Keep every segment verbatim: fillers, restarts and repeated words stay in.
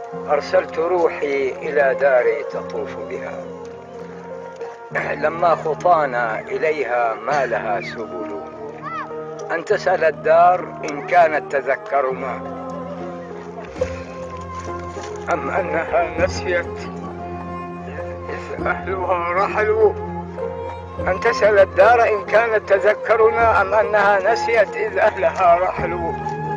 أرسلت روحي إلى داري تطوف بها، لما خطانا إليها ما لها سبل، أن تسأل الدار إن كانت تذكرنا أم أنها نسيت إذ أهلها رحلوا. أن تسأل الدار إن كانت تذكرنا أم أنها نسيت إذ أهلها رحلوا.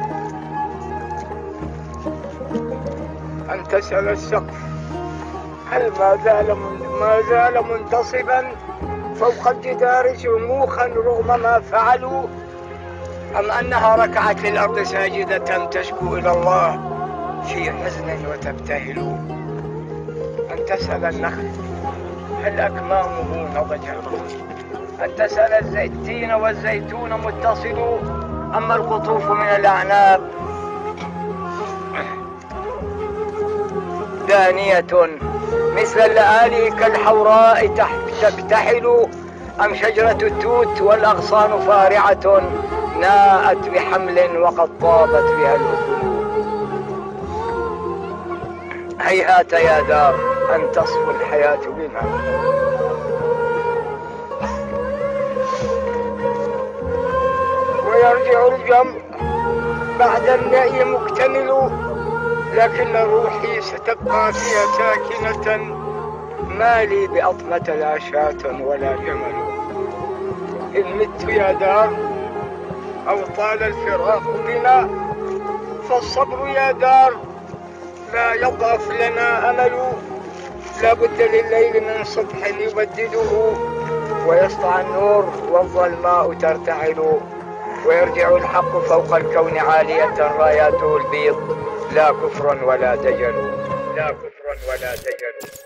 أن تسأل السقف هل ما زال ما زال منتصبا فوق الجدار شموخا رغم ما فعلوا، أم أنها ركعت للأرض ساجدة تشكو إلى الله في حزن وتبتهل. أن تسأل النخل هل أكمامه نضجت، أن تسأل الزيتين والزيتون متصل، أما القطوف من الأعناب دانية مثل اللآلئ كالحوراء تكتحل، أم شجرة التوت والأغصان فارعة ناءت بحمل وقد طابت بها الأكل. هيهات يا دار أن تصفو الحياة بنا، ويرجع الجمع بعد النأي مكتمل، لكن روحي ستبقى فيها ساكنة، ما لي بأطمة لا شاة ولا جمل. إن مت يا دار أو طال الفراق بنا فالصبر يا دار لا يضعف لنا أمل، لا بد لليل من صبح يبدده ويسطع النور والظلماء ترتعل، ويرجع الحق فوق الكون عالية راياته البيض، لا كفر ولا دجل لا كفر ولا دجل.